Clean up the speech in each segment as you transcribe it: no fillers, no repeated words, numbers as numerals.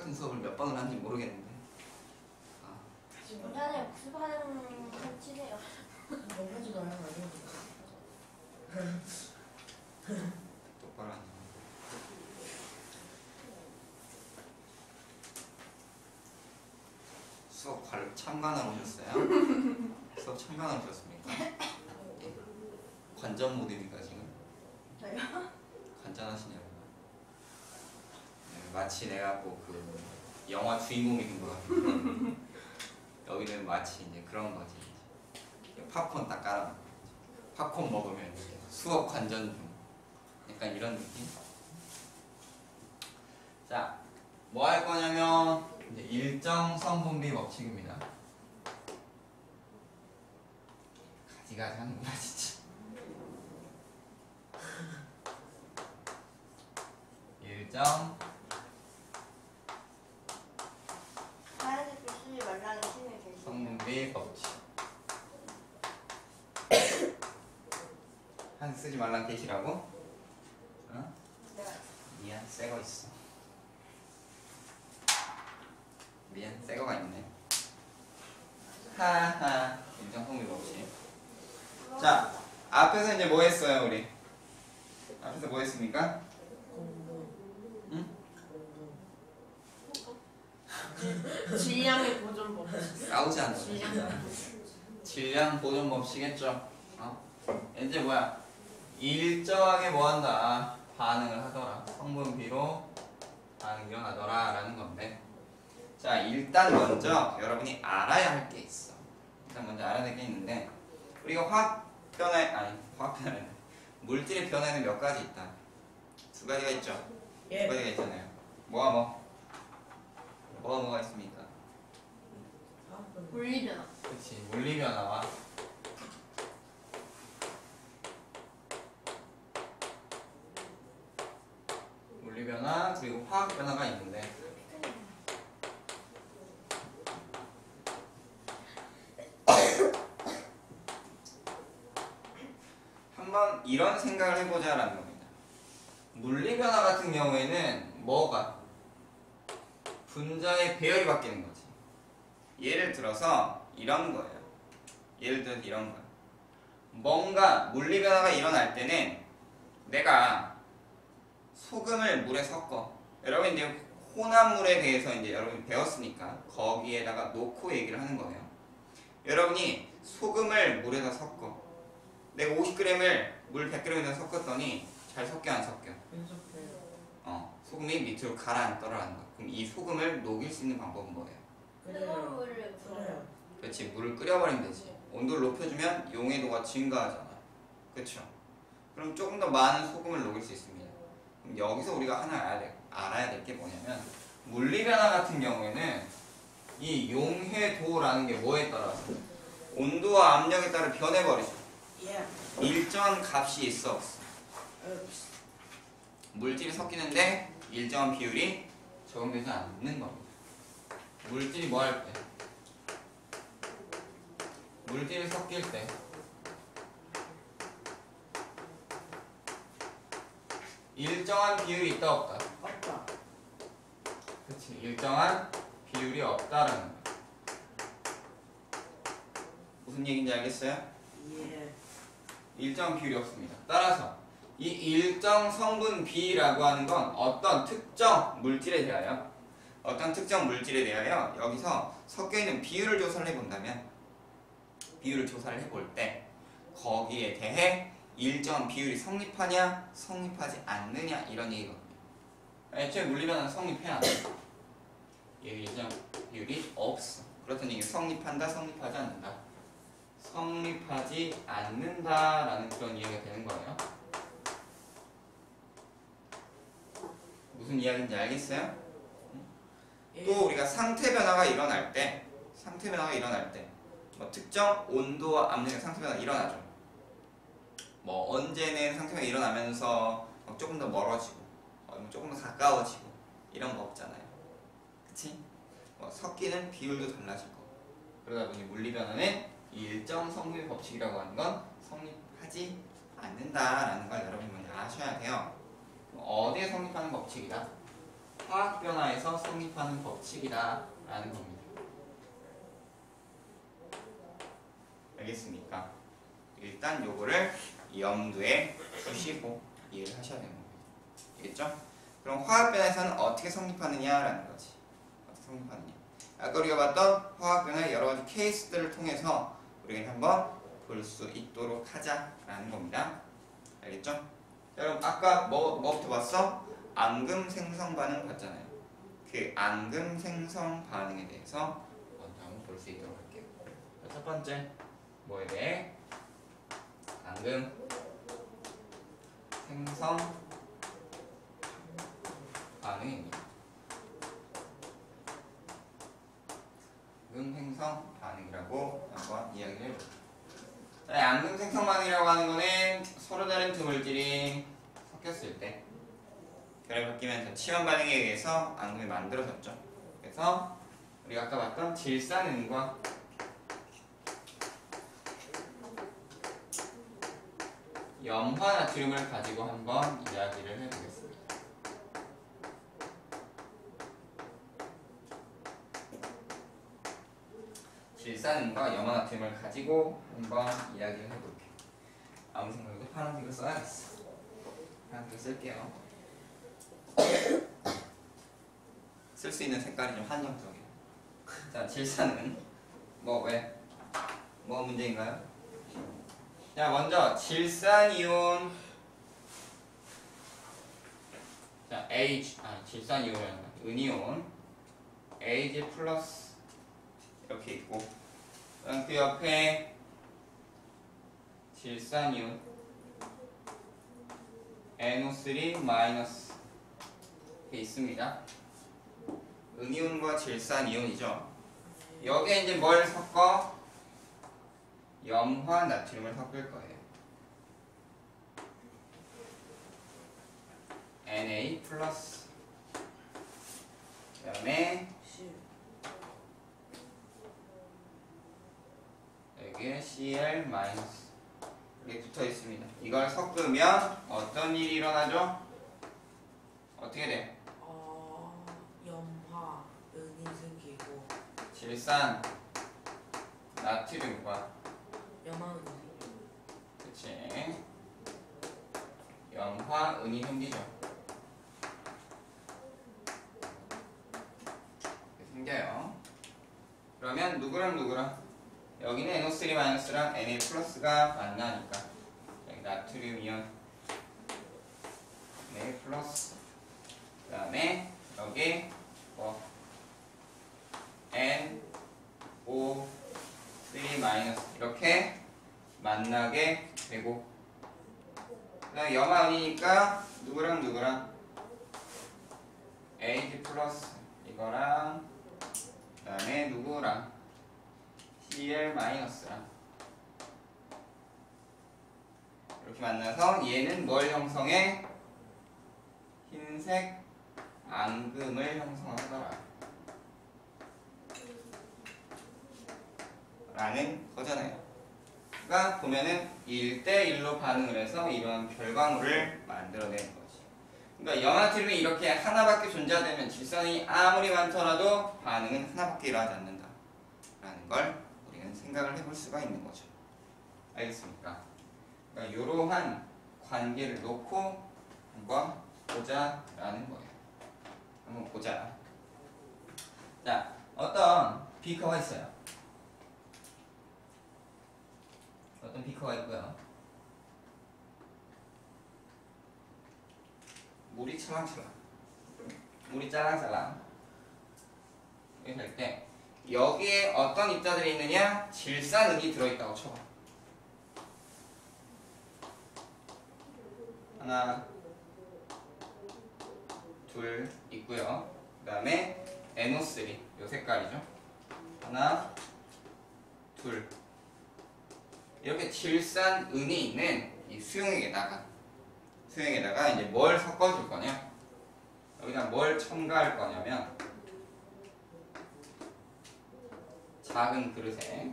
같은 수업을 몇 번을 하는지 모르겠는데. 인터넷 복습하는 건 치세요. 하지도 않아요. 똑바로 앉아. 수업 참관하러 오셨어요? 수업 참관하러 오셨습니까? 관전 모드입니까 지금? 저요? 관전하시냐고. 네, 마치 내가 꼭 그 영화 주인공이 된 것 같은 여기는 마치 이제 그런 거지. 팝콘 딱 깔아놓고 팝콘 먹으면 이제 수업 관전 중. 약간 이런 느낌? 자, 뭐 할 거냐면 이제 일정 성분비 법칙입니다. 가지가지 하는구나 진짜. 일정 하얀색 글씨 말랑이 신을 계시. 성분비 법칙. 한 쓰지 말란 게시라고? 어? 네. 미안, 새거 있어. 미안, 새거가 있네. 하하. 일정 성분비 법칙. 자, 앞에서 이제 뭐 했어요, 우리? 앞에서 뭐 했습니까? 응? 질량의 보존 법칙. 싸우지 않아. 질량 보존 법칙했죠. 이제 뭐야? 일정하게 뭐 한다? 반응을 하더라. 성분비로 반응이 일어나더라 라는 건데, 자, 일단 먼저 여러분이 알아야 할 게 있어. 일단 먼저 알아야 될 게 있는데, 우리가 화학 변화에 물질의 변화에는 몇 가지 있다. 두 가지가 있죠. 두 가지가 있잖아요. 뭐가 있습니까? 분리변화. 그렇지. 물리 변화와 물리 변화 그리고 화학 변화가 있는데, 한번 이런 생각을 해보자라는 겁니다. 물리 변화 같은 경우에는 뭐가? 분자의 배열이 바뀌는 거지. 예를 들어서 이런 거예요. 예를 들어서 이런 거예요. 뭔가 물리 변화가 일어날 때는 내가 소금을 물에 섞어. 여러분 이제 혼합물에 대해서 이제 여러분이 배웠으니까 거기에다가 놓고 얘기를 하는 거예요. 여러분이 소금을 물에다 섞어. 내가 50g을 물 100g에다 섞었더니 잘 섞여 안 섞여? 소금이 밑으로 가라앉더라는 거야. 그럼 이 소금을 녹일 수 있는 방법은 뭐예요? 뜨거운 물을 부어요. 그렇지, 물을 끓여버리면 되지. 온도를 높여주면 용해도가 증가하잖아. 그렇죠? 그럼 조금 더 많은 소금을 녹일 수 있습니다. 그럼 여기서 우리가 하나 알아야 될 게 뭐냐면, 물리 변화 같은 경우에는 이 용해도라는 게 뭐에 따라서 온도와 압력에 따라 변해버리죠. 일정한 값이 있어 없어? 물질이 섞이는데 일정한 비율이 적용되지 않는 겁니다. 물질이 뭐 할 때? 물질이 섞일 때 일정한 비율이 있다 없다? 없다. 그치, 일정한 비율이 없다라는 거야. 무슨 얘기인지 알겠어요? 예. 일정한 비율이 없습니다. 따라서 이 일정 성분 B라고 하는 건 어떤 특정 물질에 대하여 여기서 섞여있는 비율을 조사를 해본다면, 비율을 조사를 해볼 때 거기에 대해 일정한 비율이 성립하냐 성립하지 않느냐 이런 얘기거든요. 애초에 물리변화는 성립해야 돼. 얘 일정 비율이 없어. 그렇다는 얘기는 성립한다 성립하지 않는다. 성립하지 않는다라는 그런 이야기가 되는 거예요. 무슨 이야기인지 알겠어요? 또 우리가 상태 변화가 일어날 때 뭐 특정 온도와 압력의 상태 변화가 일어나죠. 뭐 언제는 상태 변화가 일어나면서 조금 더 멀어지고 조금 더 가까워지고 이런 거 없잖아요. 그치? 뭐 섞이는 비율도 달라질 거고. 그러다 보니 물리 변화는 일정 성분의 법칙이라고 하는 건 성립하지 않는다라는 걸 여러분이 먼저 아셔야 돼요. 어디에 성립하는 법칙이다? 화학 변화에서 성립하는 법칙이다라는 겁니다. 알겠습니까? 일단 요거를 염두에 두시고 이해를 하셔야 되는 겁니다. 알겠죠? 그럼 화학 변화에서는 어떻게 성립하느냐라는 거지. 어떻게 성립하느냐. 아까 우리가 봤던 화학 변화의 여러 가지 케이스들을 통해서 우리가 한번 볼 수 있도록 하자라는 겁니다. 알겠죠? 여러분 아까 뭐부터 봤어? 앙금 생성 반응 봤잖아요. 그 앙금 생성 반응에 대해서 먼저 한번 볼 수 있도록 할게요. 첫 번째 뭐에 대해? 앙금 생성 반응입니다. 앙금 생성 반응이라고 한번 이야기를 해볼게요. 앙금 생성 반응이라고 하는 거는 서로 다른 두 물질이 섞였을 때 결이 바뀌면서 치환 반응에 의해서 앙금이 만들어졌죠. 그래서 우리가 아까 봤던 질산은과 염화 나트륨을 가지고 한번 이야기를 해보겠습니다. 질산은과 염화 나트륨을 가지고 한번 이야기를 해볼게요. 아무 생각도 파란색을 써야겠어. 파란색을 쓸게요. 쓸 수 있는 색깔이 좀 한정적이에요. 자, 질산은 뭐 문제인가요? 자, 먼저 질산이온. 자, 질산이온이라는 거. 은이온 Ag 플러스 이렇게 있고, 그 옆에 질산이온 NO3 마이너스 이렇게 있습니다. 은이온과 질산이온이죠. 여기에 이제 뭘 섞어? 염화 나트륨을 섞을 거예요. Na 플러스 그 다음에 여기에 Cl 마이너스 이렇게 붙어 있습니다. 이걸 섞으면 어떤 일이 일어나죠? 어떻게 돼? 염화 은이 생기고 질산 나트륨과 염화은이 그치 염화은이 생기죠. 이렇게 생겨요. 그러면 누구랑 여기는 NO3-랑 Na 플러스가 만나니까 여기 나트륨 이온 Na 플러스 그 다음에 여기 뭐 NO3- 이렇게 만나게 되고, 그 다음에 염화은이니까 누구랑 Ag 플러스 이거랑 그 다음에 누구랑 Cl 마이너스랑 이렇게 만나서 얘는 뭘 형성해? 흰색 앙금을 형성하더라 라는 거잖아요. 그러니까 보면은 1대1로 반응을 해서 이런 결과물을 만들어내는 거지. 그러니까 염화트륨이 이렇게 하나밖에 존재하다면 질산이 아무리 많더라도 반응은 하나밖에 일어나지 않는다 라는 걸 우리는 생각을 해볼 수가 있는 거죠. 알겠습니까? 그러니까 이러한 관계를 놓고 한번 보자라는 거예요. 한번 보자. 자, 어떤 비커가 있어요. 어떤 비커가 있고요. 물이 찰랑찰랑, 물이 짤랑짤랑 이렇게 할 때 여기에 어떤 입자들이 있느냐? 질산은이 들어있다고 쳐봐. 하나, 둘 있고요. 그 다음에 NO3 요 색깔이죠. 하나, 둘 이렇게 질산은이 있는 이 수용액에다가 이제 뭘 섞어줄 거냐? 여기다 뭘 첨가할 거냐면 작은 그릇에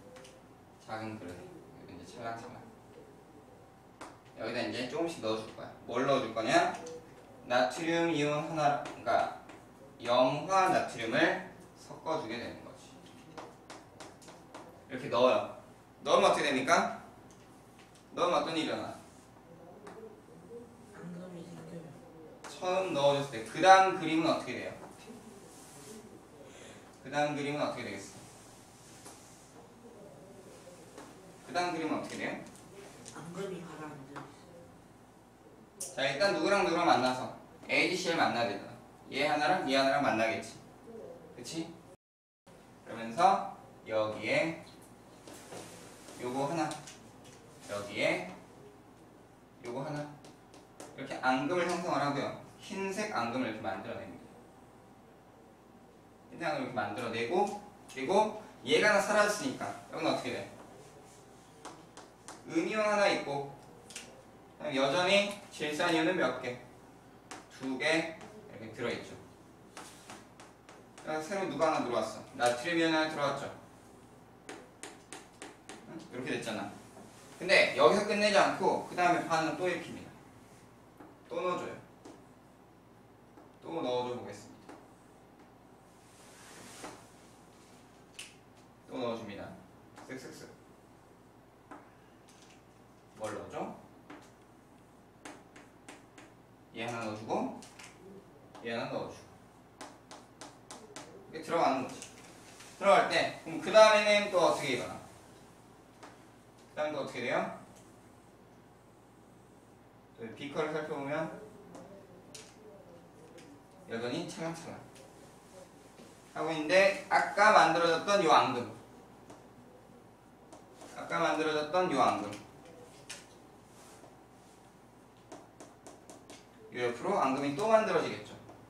여기 이제 찰랑찰랑 여기다 이제 조금씩 넣어줄 거야. 뭘 넣어줄 거냐? 나트륨 이온 하나, 그러니까 염화 나트륨을 섞어주게 되는 거지. 이렇게 넣어요. 넣으면 어떻게 됩니까? 넣으면 어떤 일이 일어나? 앙금이 생겨요. 처음 넣어줬을 때 그 다음 그림은 어떻게 돼요? 그 다음 그림은 어떻게 되겠어? 그 다음 그림은 어떻게 돼요? 앙금이 가라앉아 있어. 자, 일단 누구랑 누구랑 만나서 ADC를 만나야 되잖아. 얘 하나랑 얘 하나랑 만나겠지. 그치? 그러면서 여기에 요거 하나, 여기에 요거 하나, 이렇게 앙금을 형성을 하고요. 흰색 앙금을 이렇게 만들어냅니다. 흰색 앙금을 이렇게 만들어내고, 그리고 얘가 하나 사라졌으니까 여기는 어떻게 돼? 은이온 하나 있고, 그럼 여전히 질산이온은 몇 개? 2개 이렇게 들어있죠. 새로 누가 하나 들어왔어? 나트륨이온 하나 들어왔죠. 응? 이렇게 됐잖아. 근데 여기서 끝내지 않고 그 다음에 반응은 또 일으킵니다. 또 넣어줘요. 또 넣어줘 보겠습니다. 또 넣어줍니다. 쓱쓱쓱. 뭘 넣어줘? 얘 하나 넣어주고 얘 하나 넣어주고 이게 들어가는 거지. 들어갈 때 그럼 그 다음에는 또 어떻게 일어나? 그 다음에 또 어떻게 돼요? 비커를 살펴보면 여전히 차근차근 하고 있는데 아까 만들어졌던 요 앙금 요 옆으로 앙금이 또 만들어지겠죠.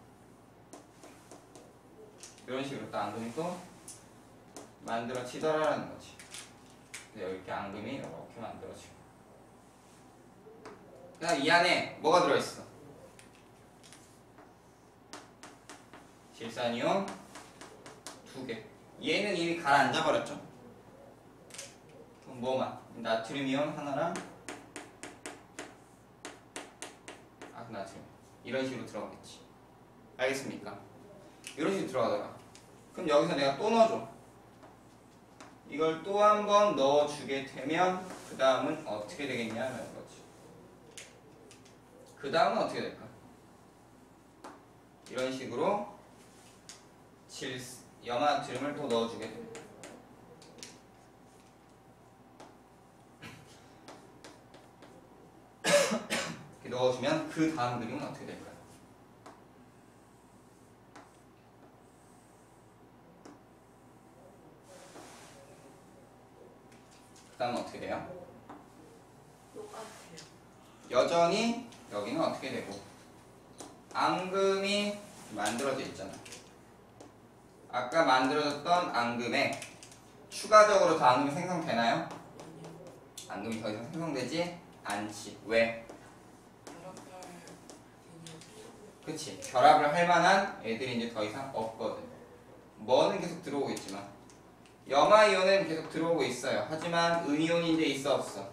이런 식으로 또 앙금이 또 만들어지더라라는 거지. 여기 이렇게 앙금이 이렇게 만들어지고 그다음 이 안에 뭐가 들어있어? 질산이온 2개. 얘는 이미 가라앉아 버렸죠. 그럼 뭐만? 나트륨이온 하나랑 나트륨 이런 식으로 들어가겠지. 알겠습니까? 이런 식으로 들어가더라. 그럼 여기서 내가 또 넣어줘. 이걸 또 한 번 넣어주게 되면 그 다음은 어떻게 되겠냐는 거지. 그 다음은 어떻게 될까? 이런 식으로 염화나트륨을 또 넣어주게 됩니다. 이렇게 넣어주면 그 다음 그림은 어떻게 될까요? 그 다음은 어떻게 돼요? 똑같아요. 여전히 여기는 어떻게 되고 앙금이 만들어져 있잖아. 아까 만들어졌던 앙금에 추가적으로 더 앙금이 생성되나요? 앙금이 더 이상 생성되지 않지. 왜? 결합할 힘이 없어. 그치. 결합을 할 만한 애들이 이제 더 이상 없거든. 뭐는 계속 들어오고 있지만 염화이온은 계속 들어오고 있어요. 하지만 은이온이 이제 있어 없어?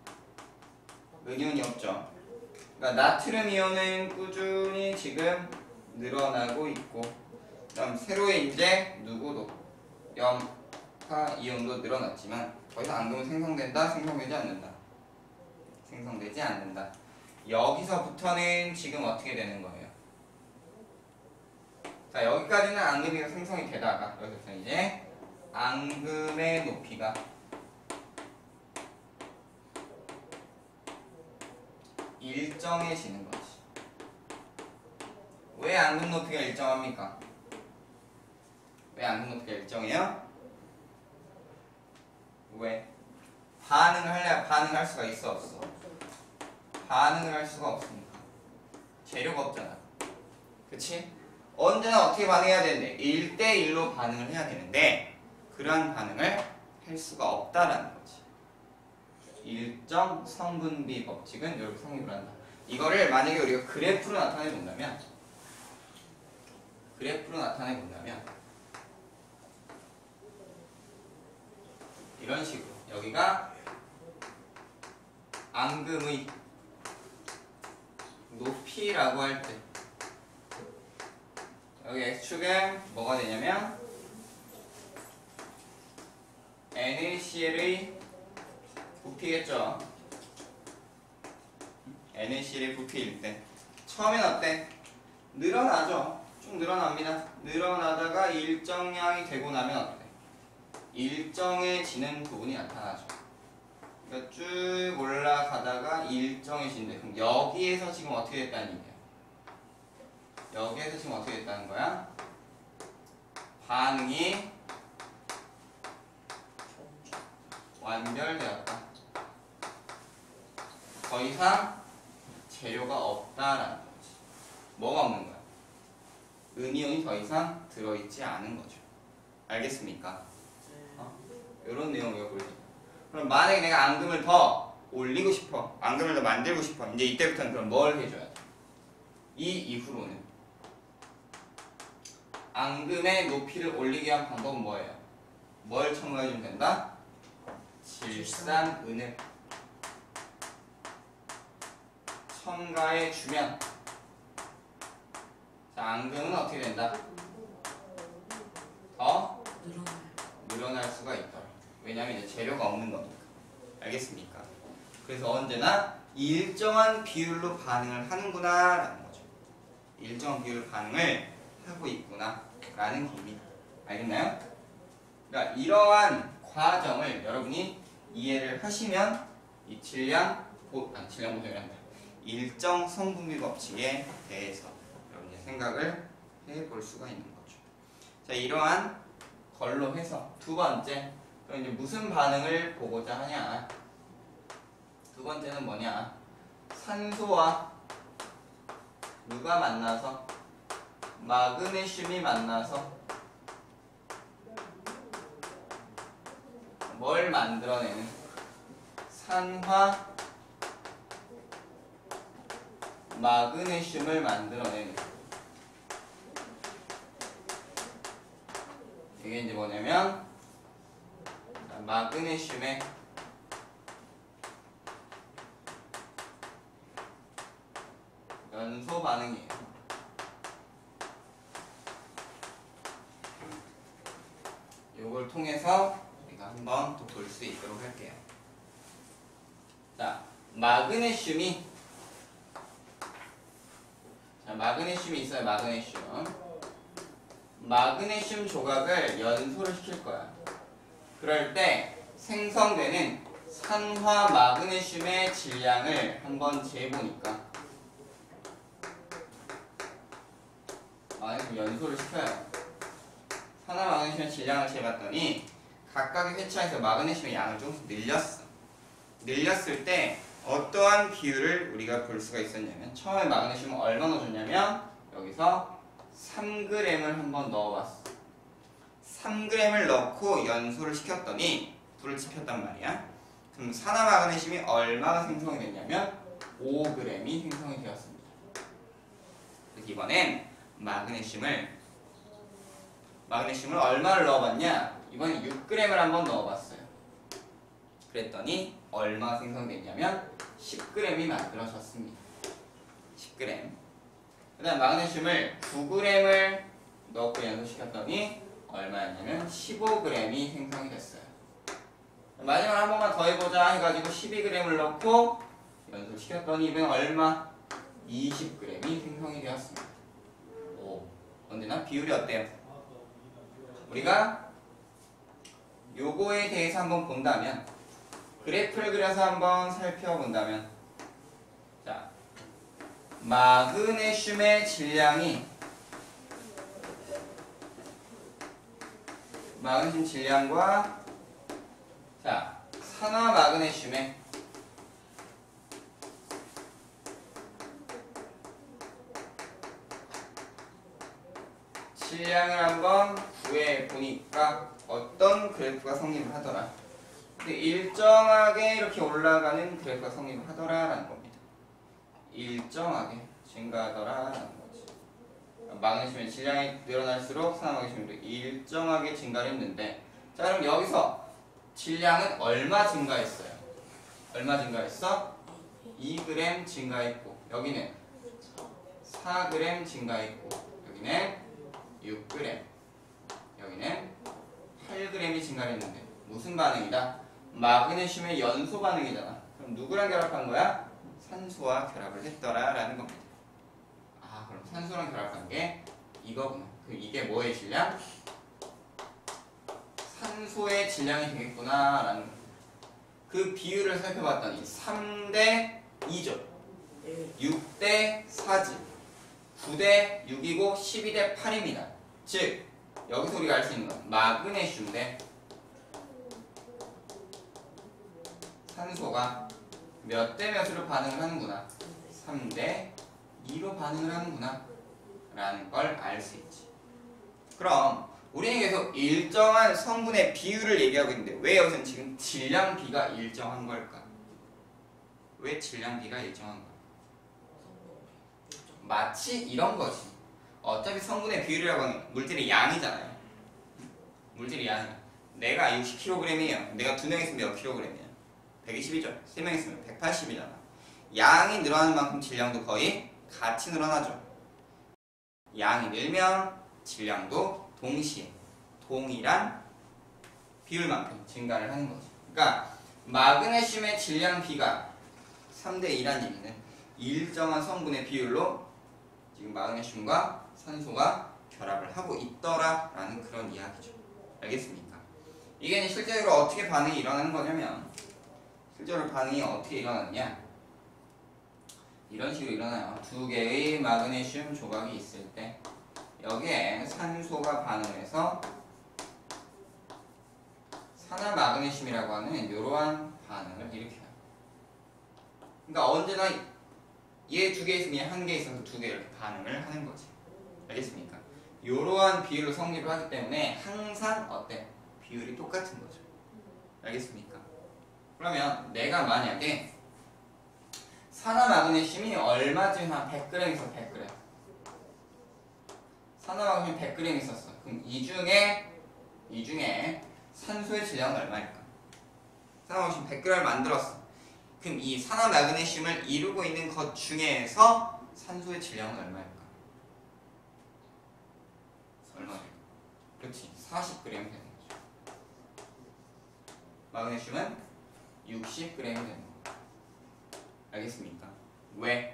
은이온이 없죠. 그러니까 나트륨 이온은 꾸준히 지금 늘어나고 있고 그 다음 새로의 이제 누구도 염화 이온도 늘어났지만 더 이상 앙금은 생성된다? 생성되지 않는다? 생성되지 않는다. 여기서부터는 지금 어떻게 되는 거예요? 자, 여기까지는 앙금이 생성이 되다가 여기서부터 이제 앙금의 높이가 일정해지는 거지. 왜 앙금 높이가 일정합니까? 왜 앙금 높이가 일정해요? 왜? 반응을 하려면 반응할 수가 있어 없어? 반응을 할 수가 없으니까. 재료가 없잖아. 그치? 언제나 어떻게 반응해야 되는데 1대1로 반응을 해야 되는데 그러한 반응을 할 수가 없다라는 거지. 일정 성분비 법칙은 이렇게 성립을 한다. 이거를 만약에 우리가 그래프로 나타내 본다면 이런 식으로 여기가 앙금의 높이라고 할 때 여기 X축은 뭐가 되냐면 NaCl의 부피겠죠. NaCl의 부피일 때 처음엔 어때? 늘어나죠. 쭉 늘어납니다. 늘어나다가 일정량이 되고 나면 어때? 일정해지는 부분이 나타나죠. 그러니까 쭉 올라가다가 일정해진대. 그럼 여기에서 지금 어떻게 됐다는 얘기야? 여기에서 지금 어떻게 됐다는 거야? 반응이 완별되었다. 더 이상 재료가 없다라는 거지. 뭐가 없는 거야? 은이온이 더 이상 들어있지 않은 거죠. 알겠습니까? 이런 내용을 보여줘. 그럼 만약에 내가 앙금을 더 올리고 싶어, 앙금을 더 만들고 싶어, 이제 이때부터는 그럼 뭘 해줘야 돼? 이 이후로는 앙금의 높이를 올리기 위한 방법은 뭐예요? 뭘 첨가해주면 된다? 질산은을 첨가해주면 자, 앙금은 어떻게 된다? 더 늘어날 수가 있더라. 왜냐하면 이제 재료가 없는 거니까. 알겠습니까? 그래서 언제나 일정한 비율로 반응을 하는구나 라는 거죠. 일정한 비율로 반응을 하고 있구나 라는 겁니다. 알겠나요? 그러니까 이러한 과정을 여러분이 이해를 하시면 이 질량 보정이란다. 일정 성분비 법칙에 대해서 여러분이 생각을 해볼 수가 있는 거죠. 자, 이러한 걸로 해서 두 번째, 그럼 이제 무슨 반응을 보고자 하냐? 두 번째는 뭐냐? 산소와 누가 만나서 마그네슘이 만나서 뭘 만들어내는 산화 마그네슘을 만들어내는 이게 이제 뭐냐면 마그네슘의 연소 반응이에요. 요걸 통해서 우리가 한번 또 볼 수 있도록 할게요. 자, 마그네슘이 있어요. 마그네슘 조각을 연소를 시킬 거야. 그럴 때 생성되는 산화 마그네슘의 질량을 한번 재보니까 마그네슘 연소를 시켜요. 산화 마그네슘의 질량을 재봤더니 각각의 회차에서 마그네슘의 양을 좀 늘렸어. 늘렸을 때 어떠한 비율을 우리가 볼 수가 있었냐면 처음에 마그네슘은 얼마 넣어줬냐면 여기서 3g을 한번 넣어봤어. 3g을 넣고 연소를 시켰더니 불을 지폈단 말이야. 그럼 산화 마그네슘이 얼마가 생성이 됐냐면 5g이 생성이 되었습니다. 그래서 이번엔 마그네슘을 얼마를 넣어봤냐? 이번엔 6g을 한번 넣어봤어요. 그랬더니 얼마가 생성됐냐면 10g이 만들어졌습니다. 10g. 그 다음 마그네슘을 9g을 넣고 연소시켰더니 얼마였냐면 15g이 생성이 됐어요. 마지막으로 한 번만 더 해보자 해가지고 12g을 넣고 연소시켰더니 이번엔 얼마? 20g이 생성이 되었습니다. 오, 언제나 비율이 어때요? 우리가 요거에 대해서 한번 본다면 그래프를 그려서 한번 살펴본다면 자, 마그네슘의 질량이 마그네슘 질량과 자, 산화 마그네슘의 질량을 한번 구해보니까 어떤 그래프가 성립을 하더라. 근데 일정하게 이렇게 올라가는 그래프가 성립을 하더라라는 겁니다. 일정하게 증가하더라라는 거지. 마그네슘의 질량이 늘어날수록 산화 마그네슘도 일정하게 증가를 했는데 자, 그럼 여기서 질량은 얼마 증가했어요? 얼마 증가했어? 2g 증가했고 여기는 4g 증가했고 여기는 6g. 여기는 8g이 증가했는데 무슨 반응이다? 마그네슘의 연소 반응이잖아. 그럼 누구랑 결합한 거야? 산소와 결합을 했더라 라는 겁니다. 아, 그럼 산소랑 결합한 게 이거구나. 그럼 이게 뭐의 질량? 산소의 질량이 되겠구나 라는 거. 그 비율을 살펴봤더니 3대 2죠. 네. 6대 4지. 9대 6이고 12대 8입니다. 즉 여기서 우리가 알 수 있는 건 마그네슘 대 산소가 몇 대 몇으로 반응을 하는구나. 3대 2로 반응을 하는구나 라는 걸 알 수 있지. 그럼 우리는 계속 일정한 성분의 비율을 얘기하고 있는데 왜 여기서는 지금 질량 비가 일정한 걸까? 왜 질량 비가 일정한 걸까? 마치 이런 거지. 어차피 성분의 비율이라고 하는 게 물질의 양이잖아요. 물질의 양이. 내가 60kg이에요. 내가 2명 있으면 몇 kg이야? 120이죠. 3명 있으면 180이잖아. 양이 늘어나는 만큼 질량도 거의 같이 늘어나죠. 양이 늘면 질량도 동시에 동일한 비율만큼 증가를 하는 거죠. 그러니까 마그네슘의 질량 비가 3대 2라는 얘기는 일정한 성분의 비율로 지금 마그네슘과 산소가 결합을 하고 있더라라는 그런 이야기죠. 알겠습니까? 이게 실제로 어떻게 반응이 일어나는 거냐면 실제로 반응이 어떻게 일어나느냐 이런 식으로 일어나요. 두 개의 마그네슘 조각이 있을 때 여기에 산소가 반응을 해서 산화마그네슘이라고 하는 이러한 반응을 일으켜요. 그러니까 언제나 얘 두 개 있으면 얘 한 개 있어서 두 개 이렇게 반응을 하는 거지. 알겠습니까? 이러한 비율로 성립을 하기 때문에 항상 어때? 비율이 똑같은 거죠. 알겠습니까? 그러면 내가 만약에 산화마그네슘이 얼마쯤 한 100g 있어 100g. 산화마그네슘 100g 있었어. 그럼 이 중에 산소의 질량은 얼마일까? 산화마그네슘 100g을 만들었어. 그럼 이 산화마그네슘을 이루고 있는 것 중에서 산소의 질량은 얼마일까? 얼마일까? 그렇지. 40g 되는 거죠. 마그네슘은 60g 되는 거. 알겠습니까? 왜?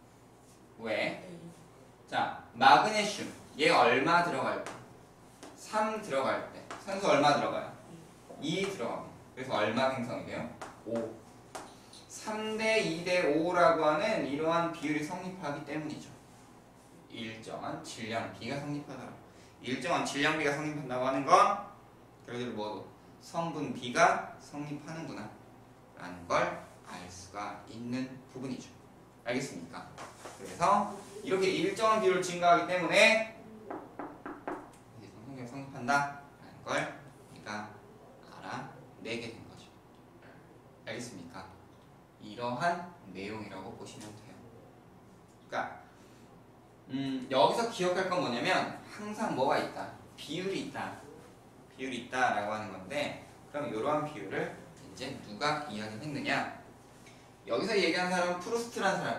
자, 마그네슘 얘 얼마 들어갈까? 3 들어갈 때 산소 얼마 들어가요? 2 들어갑니다. 그래서 얼마 생성이 돼요? 5. 3대 2대 5라고 하는 이러한 비율이 성립하기 때문이죠. 일정한 질량비가 성립하더라. 일정한 질량비가 성립한다고 하는 건 결국은 뭐도 성분비가 성립하는구나 라는 걸 알 수가 있는 부분이죠. 알겠습니까? 그래서 이렇게 일정한 비율을 증가하기 때문에 성분비가 성립한다 라는 걸 우리가 알아내게 된 거죠. 알겠습니까? 이러한 내용이라고 보시면 돼요. 그러니까 여기서 기억할 건 뭐냐면 항상 뭐가 있다? 비율이 있다라고 하는 건데 그럼 이러한 비율을 이제 누가 이야기했느냐? 여기서 얘기하는 사람은 프루스트라는 사람.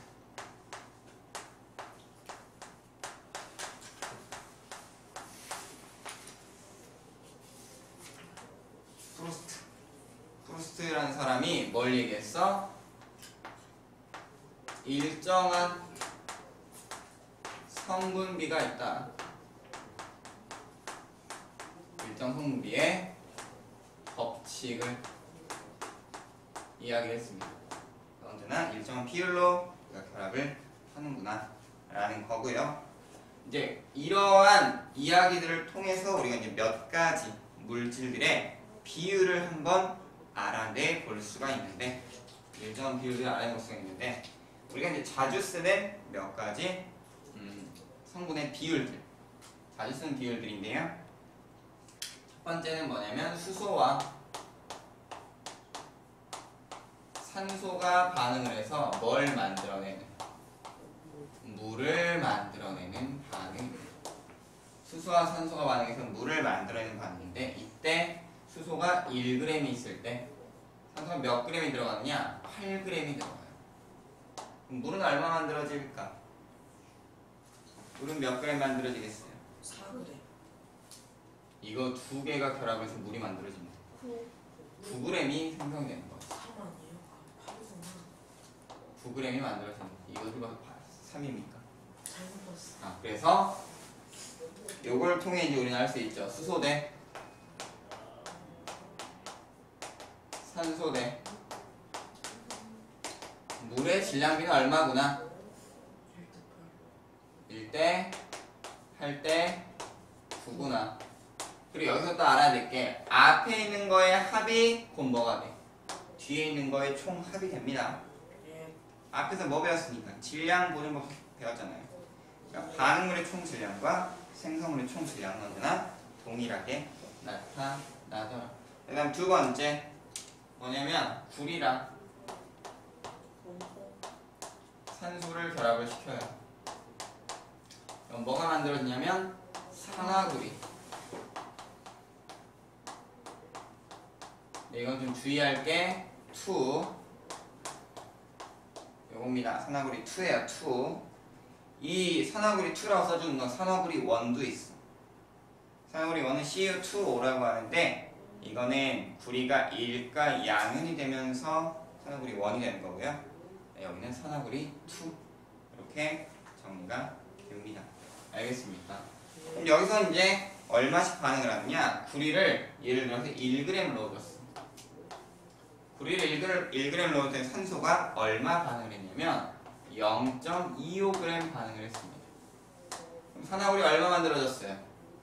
프루스트라는 사람이 뭘 얘기했어? 일정한 성분비가 있다. 일정 성분비의 법칙을 이야기를 했습니다. 언제나 일정한 비율로 우리가 결합을 하는구나 라는 거고요. 이제 이러한 이야기들을 통해서 우리가 이제 몇 가지 물질들의 비율을 한번 알아내 볼 수가 있는데 일정한 비율을 알아내 볼 수가 있는데 우리가 이제 자주 쓰는 몇 가지 성분의 비율들 자주 쓰는 비율들인데요. 첫 번째는 뭐냐면 수소와 산소가 반응을 해서 뭘 만들어내는? 물을 만들어내는 반응입니다. 수소와 산소가 반응해서 물을 만들어내는 반응인데 이때 수소가 1g이 있을 때 산소가 몇 g이 들어가느냐? 8g이 들어가요. 그럼 물은 얼마 만들어질까? 물은 몇 g 만들어지겠어요? 4그래. 이거 두 개가 결합해서 물이 만들어집니다. 9g이 생성되는 거예요. 3 아니에요? 아 8이구나. 9g이 만들어집니다. 이거 누가 3입니까? 잘못 봤어. 아, 그래서 요걸 통해 이제 우리는 알 수 있죠. 수소 대 산소 대 물의 질량비는 얼마구나? 1대 8대 9구나. 그리고 여기서 또 알아야 될 게 앞에 있는 거의 합이 곧 뭐가 돼? 뒤에 있는 거의 총 합이 됩니다. 예. 앞에서 뭐 배웠습니까? 질량 보존법 배웠잖아요. 그러니까 반응물의 총 질량과 생성물의 총 질량은 언제나 동일하게 나타나더라. 그 다음 두 번째 뭐냐면 구리랑 산소를 결합을 시켜요. 그럼 뭐가 만들어지냐면 산화구리. 네, 이건 좀 주의할 게 2. 요겁니다. 산화구리 2예요. 2. 이 산화구리 2라고 써주는 건 산화구리 1도 있어. 산화구리 1은 CU2O라고 하는데 이거는 구리가 1과 양연이 되면서 산화구리 1이 되는 거고요. 네, 여기는 산화구리 2 이렇게 정리가 됩니다. 알겠습니까? 그럼 여기서 이제 얼마씩 반응을 하느냐? 구리를 예를 들어서 1g 넣어줬어. 구리를 1g 넣을 때 산소가 얼마 반응을 했냐면 0.25g 반응을 했습니다. 그럼 산화구리 얼마 만들어졌어요?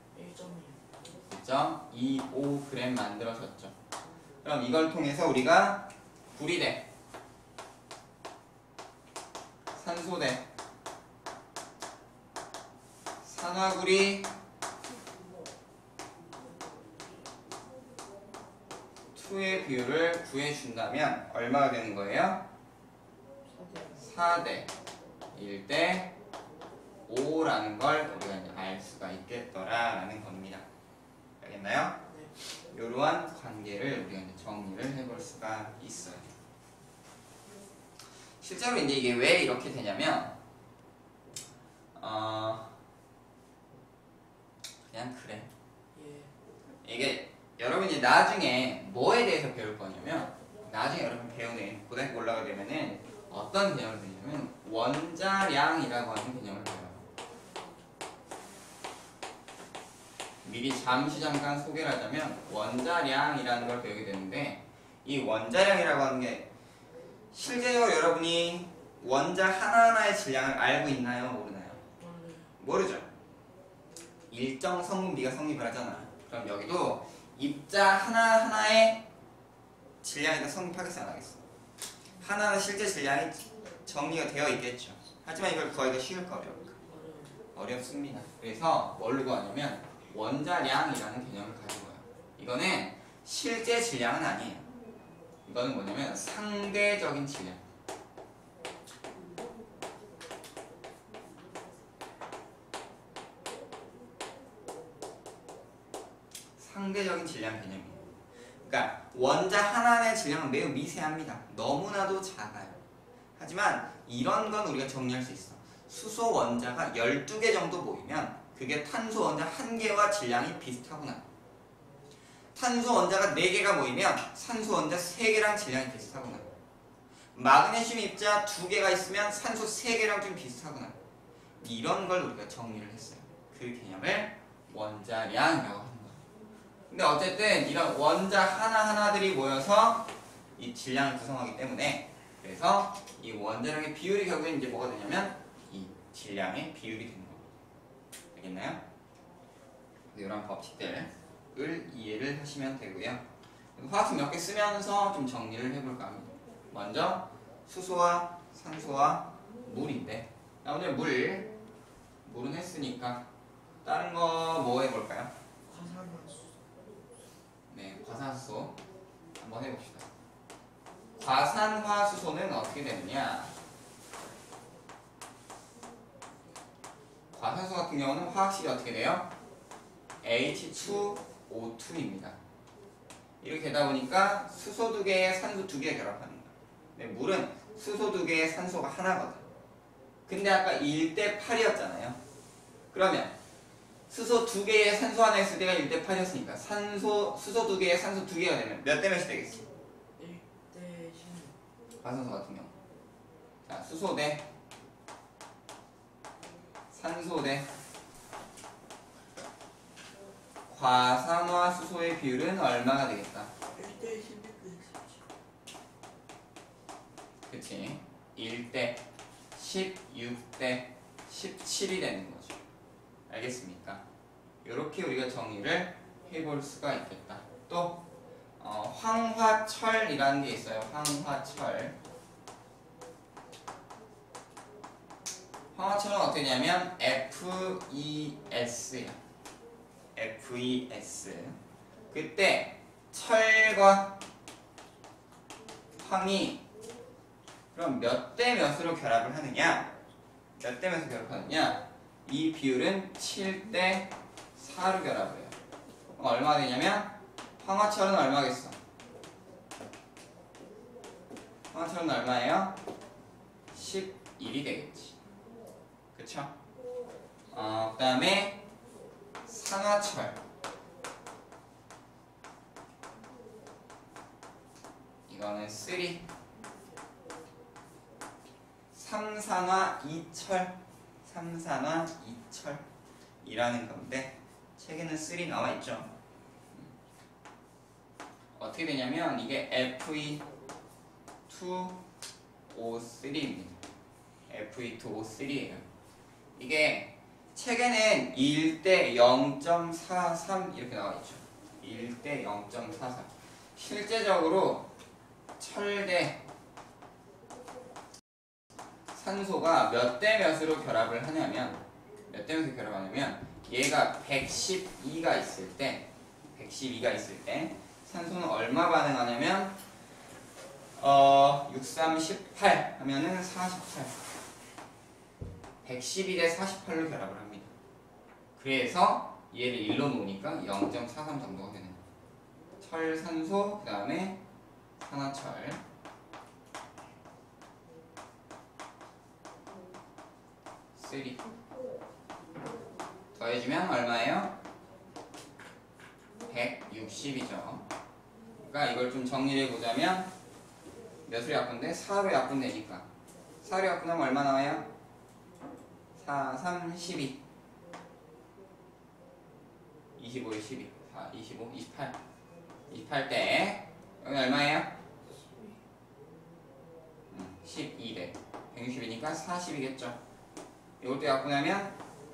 1.1. 1.25g 만들어졌죠. 그럼 이걸 통해서 우리가 구리 대 산소 대 산화구리 2의 비율을 구해준다면 얼마가 되는 거예요? 4대 1대 5라는 걸 우리가 이제 알 수가 있겠더라라는 겁니다. 알겠나요? 네. 이러한 관계를 우리가 이제 정리를 해볼 수가 있어요. 실제로 이제 이게 왜 이렇게 되냐면 그냥 그래. 예. 이게 여러분 이제 나중에 뭐에 대해서 배울 거냐면 나중에 여러분 배우는 고등학교 올라가게 되면은 어떤 개념을 배우냐면 원자량이라고 하는 개념을 배워요. 미리 잠깐 소개를 하자면 원자량이라는 걸 배우게 되는데 이 원자량이라고 하는 게 실제로 여러분이 원자 하나하나의 질량을 알고 있나요? 모르나요? 원래. 모르죠. 일정 성분비가 성립을 하잖아. 그럼 여기도 입자 하나하나의 질량이 성립하겠어 안 하겠어? 하나하나 실제 질량이 정리가 되어 있겠죠. 하지만 이걸 구하기가 쉬울까 어려울까? 어렵습니다. 그래서 뭘로 구하냐면 원자량이라는 개념을 가지고요. 이거는 실제 질량은 아니에요. 이거는 뭐냐면 상대적인 질량. 상대적인 질량 개념이에요. 그러니까 원자 하나의 질량은 매우 미세합니다. 너무나도 작아요. 하지만 이런 건 우리가 정리할 수 있어. 수소 원자가 12개 정도 모이면 그게 탄소 원자 1개와 질량이 비슷하구나. 탄소 원자가 4개가 모이면 산소 원자 3개랑 질량이 비슷하구나. 마그네슘 입자 2개가 있으면 산소 3개랑 좀 비슷하구나. 이런 걸 우리가 정리를 했어요. 그 개념을 원자량이라고 합니다. 근데 어쨌든 이런 원자 하나하나들이 모여서 이 질량을 구성하기 때문에 그래서 이 원자량의 비율이 결국엔 이제 뭐가 되냐면 이 질량의 비율이 되는 겁니다. 알겠나요? 이런 법칙들을 이해를 하시면 되고요. 화학식 몇 개 쓰면서 좀 정리를 해볼까 합니다. 먼저 수소와 산소와 물인데 오늘 물은 했으니까 다른 거 뭐 해볼까요? 과산화수. 네, 과산화수소 한번 해봅시다. 과산화수소는 어떻게 되느냐? 과산수 같은 경우는 화학식이 어떻게 돼요? H2O2입니다. 이렇게 되다 보니까 수소 2개에 산소 2개 결합합니다. 네, 물은 수소 2개에 산소가 하나거든. 근데 아까 1대 8이었잖아요. 그러면 수소 2개에 산소 하나 있을 때가 1대 8이었으니까 수소 2개에 산소 2개가 되면 몇 대 몇이 되겠어? 1대 16. 과산소 같은 경우. 자, 수소 대 산소 대 과산화 수소의 비율은 얼마가 되겠다? 1대 16. 그치? 1대 16대 17이 되는 거죠. 알겠습니까? 이렇게 우리가 정리를 해볼 수가 있겠다. 또 황화철이라는 게 있어요. 황화철. 황화철은 어떻게 되냐면 FeS야. FeS. 그때 철과 황이 그럼 몇 대 몇으로 결합을 하느냐? 몇 대 몇으로 결합하느냐? 이 비율은 7대 4로 결합을 해요. 얼마가 되냐면 황화철은 얼마겠어? 황화철은 얼마예요? 11이 되겠지. 그쵸? 그 다음에 산화철. 이거는 3. 삼산화 2철. 삼산화 2철이라는 건데 책에는 3 나와 있죠. 어떻게 되냐면 이게 Fe2O3입니다. Fe2O3예요. 이게 책에는 1대 0.43 이렇게 나와 있죠. 1대 0.43. 실제적으로 철 대 산소가 몇 대 몇으로 결합을 하냐면 얘가 112가 있을 때 산소는 얼마 반응하냐면 6, 3, 18 하면은 48. 112대 48로 결합을 합니다. 그래서 얘를 1로 놓으니까 0.43 정도가 되는 거예요. 철, 산소, 그 다음에 산화철. 더해주면 얼마예요? 160이죠. 그러니까 이걸 좀 정리를 해보자면 몇으로 약분돼? 4로 약분되니까 4로 약분하면 얼마 나와요? 4, 3, 12 25에 12 4, 25, 28 28대 여기 얼마예요? 12대 160이니까 40이겠죠. 이것도 약분하면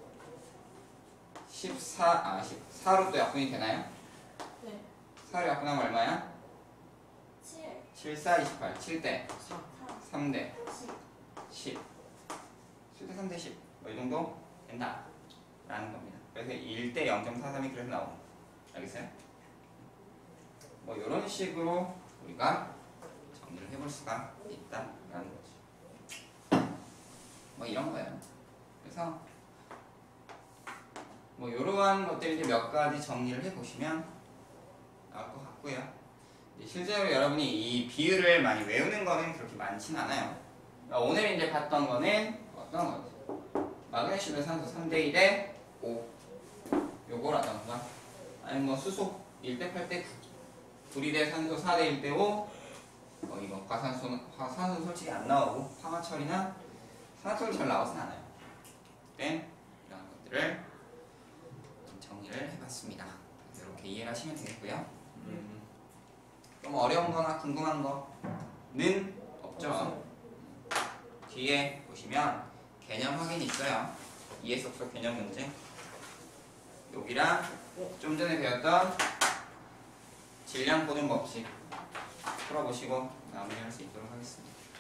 14로 또 약분이 되나요? 네. 4로 약분하면 얼마야? 7, 7, 4, 28 7대 4, 3대 10. 10 7대 3대 10 뭐 이 정도 된다 라는 겁니다. 그래서 1대 0.43이 그래서 나오는 거예요. 알겠어요? 뭐 이런 식으로 우리가 정리를 해볼 수가 있다라는 거지. 뭐 이런 거예요. 그래서 뭐 이러한 것들을 이제 몇 가지 정리를 해보시면 나올 것 같고요. 이제 실제로 여러분이 이 비율을 많이 외우는 거는 그렇게 많진 않아요. 그러니까 오늘 이제 봤던 거는 어떤 거지? 마그네슘 대 산소 3대 2대 5 요거라던가 아니면 뭐 수소 1대 8대 9 불이 대 산소 4대 1대 5 이거 과산소는 솔직히 안 나오고 황화철이나 산화철도 잘 나오진 않아요. 네, 이런 것들을 좀 정리를 해봤습니다. 이렇게 이해를 하시면 되겠고요. 좀 어려운 거나 궁금한 거는 없죠. 뒤에 보시면 개념 확인이 있어요. ES 없어 개념 문제. 여기랑 좀 전에 배웠던 질량 보존 법칙 풀어보시고 마무리할 수 있도록 하겠습니다.